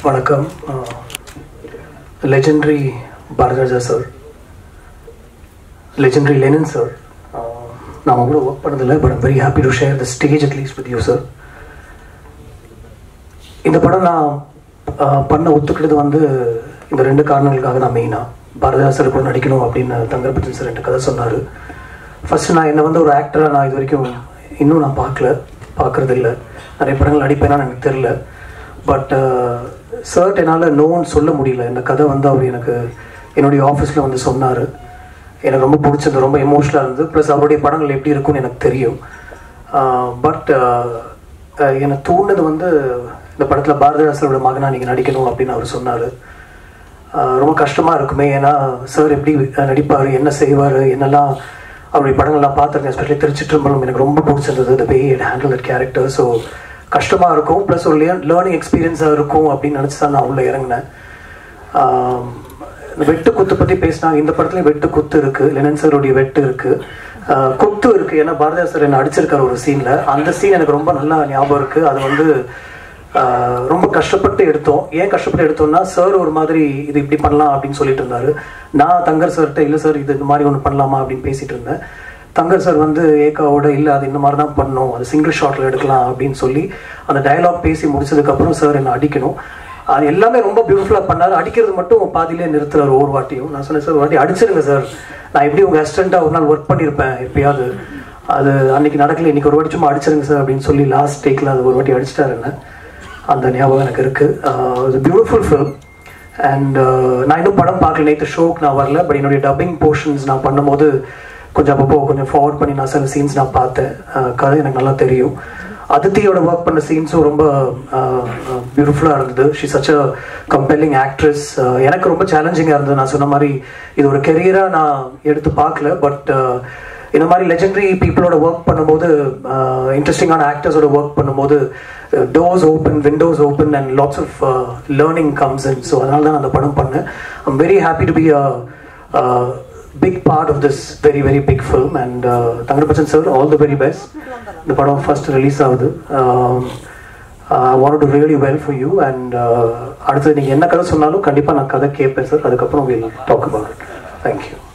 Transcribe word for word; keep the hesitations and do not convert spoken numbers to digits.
வணக்கம். Legendary Bharathiraja sir, legendary Lenin sir, நான் கூட ஒர்க் பண்ணதில்லை, but I'm very happy to share the stage at least with you sir. இந்த படம் நான் பண்ண ஒத்துக்கிட்டது வந்து இந்த ரெண்டு காரணங்களுக்காக தான். மெயினாக பாரதிராஜா சார் கூட நடிக்கணும் அப்படின்னு தங்கர்பச்சன் சார் என்கிட்ட கதை சொன்னார். ஃபஸ்ட்டு நான் என்னை வந்து ஒரு ஆக்டராக நான் இது வரைக்கும் இன்னும் நான் பார்க்கல, பார்க்குறதில்ல. நிறைய படங்கள் நடிப்பேனான்னு எனக்கு தெரில. பட் சார் என்னால் நோன்னு சொல்ல முடியல. இந்த கதை வந்து அவர் எனக்கு என்னுடைய ஆஃபீஸில் வந்து சொன்னார். எனக்கு ரொம்ப பிடிச்சது, ரொம்ப எமோஷ்னலாக இருந்தது. ப்ளஸ் அவருடைய படங்கள் எப்படி இருக்குன்னு எனக்கு தெரியும். பட் எனக்கு தூண்டது வந்து இந்த படத்தில் பாரதிராஜரோட மகனாக நீங்கள் நடிக்கணும் அப்படின்னு அவர் சொன்னார். ரொம்ப கஷ்டமாக இருக்குமே, ஏன்னா சார் எப்படி நடிப்பார், என்ன செய்வார், என்னெல்லாம் அவருடைய படங்கள்லாம் பார்த்துருக்கேன். எஸ்பெஷலி திருச்சிற்றம்பலம் எனக்கு ரொம்ப பிடிச்சிருந்தது, the way it handle that character. So கஷ்டமாக இருக்கும், ப்ளஸ் ஒரு லேர்னிங் எக்ஸ்பீரியன்ஸாக இருக்கும் அப்படின்னு நினச்சி தான் நான் உள்ளே இறங்கினேன். இந்த வெட்டு குத்து பற்றி பேசினாங்க. இந்த படத்துலேயும் வெட்டு குத்து இருக்குது, லெனின் சாருடைய வெட்டு இருக்குது, குத்து இருக்குது. ஏன்னா பாரதிராஜா சார் என்ன அடிச்சிருக்காரு ஒரு சீனில். அந்த சீன் எனக்கு ரொம்ப நல்லா ஞாபகம் இருக்குது. அது வந்து ரொம்ப கஷ்டப்பட்டு எடுத்தோம். ஏன் கஷ்டப்பட்டு எடுத்தோம்னா, சார் ஒரு மாதிரி இது இப்படி பண்ணலாம் அப்படின்னு சொல்லிட்டு இருந்தார். நான் தங்கர் சார்கிட்ட இல்லை சார் இது இந்த மாதிரி ஒன்று பண்ணலாமா அப்படின்னு பேசிகிட்டு இருந்தேன். தங்கர் சார் வந்து ஏகாவோட இல்லை அது இந்த மாதிரி தான் பண்ணணும், அது சிங்கிள் ஷாட்டில் எடுக்கலாம் அப்படின்னு சொல்லி அந்த டயலாக் பேசி முடிச்சதுக்கப்புறம் சார் என்னை அடிக்கணும். அது எல்லாமே ரொம்ப பியூட்டிஃபுல்லாக பண்ணார். அடிக்கிறது மட்டும் பாதியிலே நிறுத்துறாரு ஒவ்வொரு வாட்டியும். நான் சொன்னேன் சார் ஒரு வாட்டி அடிச்சிருங்க சார், நான் எப்படி உங்கள் அசிஸ்டண்ட்டாக ஒரு நாள் ஒர்க் பண்ணியிருப்பேன் எப்பயாவது, அது அன்றைக்கி நடக்கல, இன்றைக்கி ஒரு வாட்டி சும்மா அடிச்சிருங்க சார் அப்படின்னு சொல்லி லாஸ்ட் டேக்கில் அது ஒரு வாட்டி அடிச்சிட்டாரு என்ன. அந்த ஞாபகம் எனக்கு இருக்குது. இது பியூட்டிஃபுல் ஃபிலிம். அண்ட் நான் இன்னும் படம் பார்க்கல, நேற்று ஷோக்கு நான் வரல. பட் என்னுடைய டப்பிங் போர்ஷன்ஸ் நான் பண்ணும்போது கொஞ்சம் அப்பப்போ கொஞ்சம் ஃபார்வர்ட் பண்ணி நான் சில சீன்ஸ் நான் பார்த்தேன். கதை எனக்கு நல்லா தெரியும். அதித்தியோட ஒர்க் பண்ண சீன்ஸும் ரொம்ப பியூட்டிஃபுல்லாக இருந்தது. She such a compelling actress. எனக்கு ரொம்ப சேலஞ்சிங்காக இருந்தது. நான் சொன்ன மாதிரி இது ஒரு கெரியராக நான் எடுத்து பார்க்கல. பட் இந்த மாதிரி லெஜெண்டரி பீப்புளோட ஒர்க் பண்ணும்போது, இன்ட்ரெஸ்டிங்கான ஆக்டர்ஸோட ஒர்க் பண்ணும்போது doors open, windows open and lots of learning comes in. So அதனால தான் அந்த படம் பண்ணேன். I'm very happy to be a big part of this very very big film. And uh, Thangrapachan sir, all the very best. The padam first release avudhu. um, uh, I wanted to really well for you. And adutha neenga enna kadha sonnalum kandipa na kadha keppen sir, adukapram we'll talk about it. Thank you.